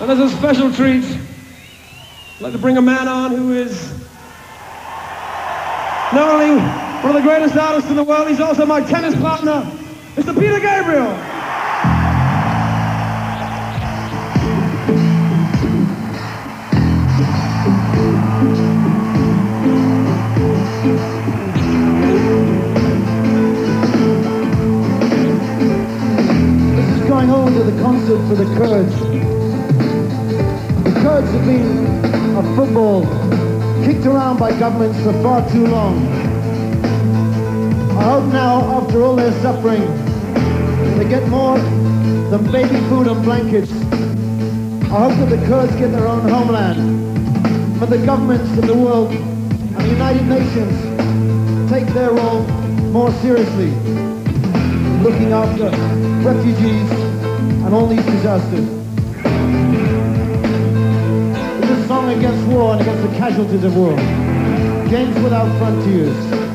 And as a special treat, I'd like to bring a man on who is not only one of the greatest artists in the world, he's also my tennis partner, Mr. Peter Gabriel. Going home to the concert for the Kurds. The Kurds have been a football kicked around by governments for far too long. I hope now, after all their suffering, they get more than baby food and blankets. I hope that the Kurds get their own homeland. But the governments of the world and the United Nations take their role more seriously, looking after refugees and all these disasters. It's a song against war and against the casualties of war. Games Without Frontiers.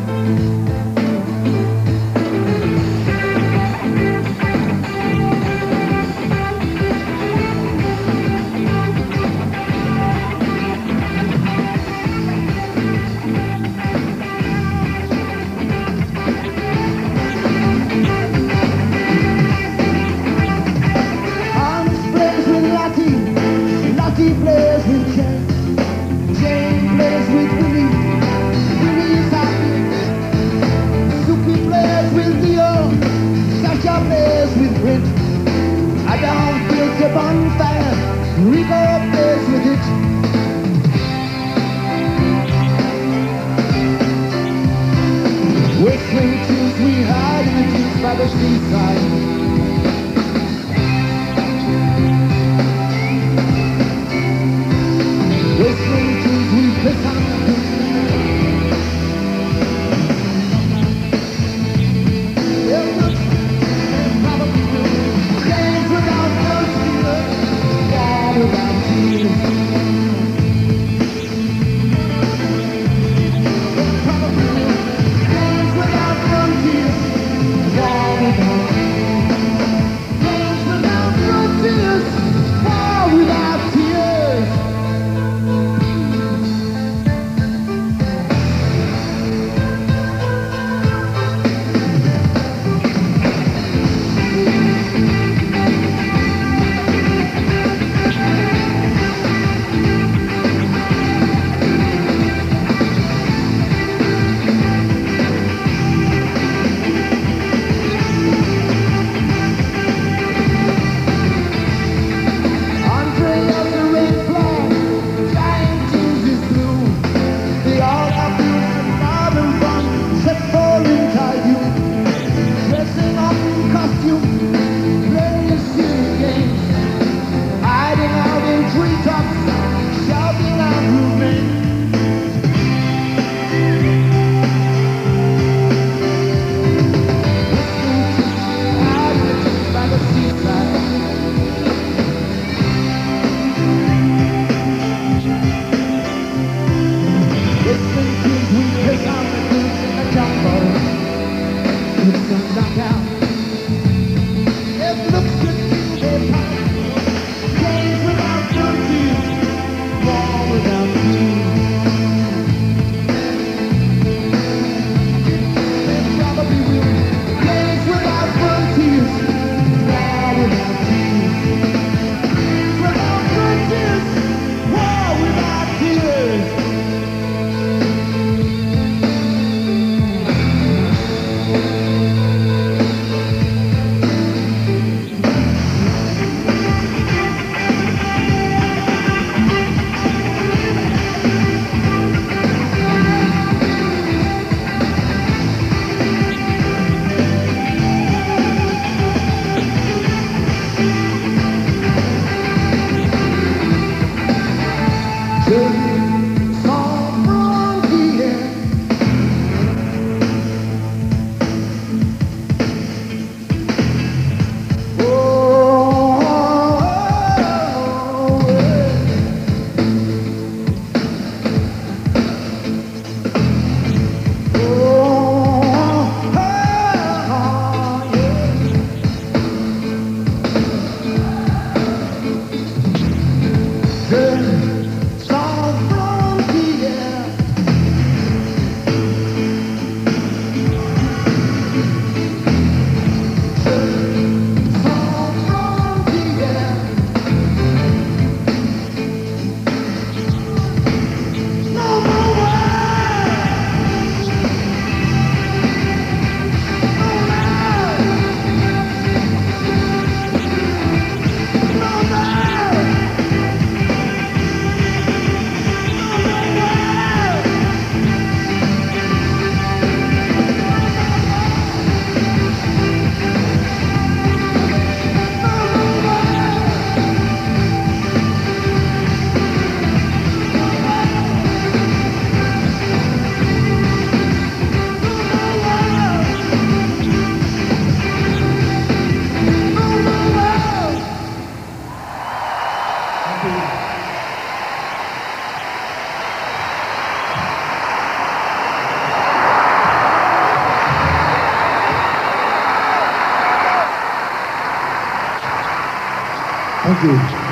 Lottie plays with Jane, Jane plays with Willie, Willie's happy. Suki plays with Leo, Sasha plays with Brit. Adam builds a bonfire, Rico plays with it. Whistling tunes we hide in the jeans by the seaside. Whistling tunes we piss on the beach. It looks probably good. Days without no stealers, war without tears. It's probably good. Days without frontiers, war without tears. Thank you.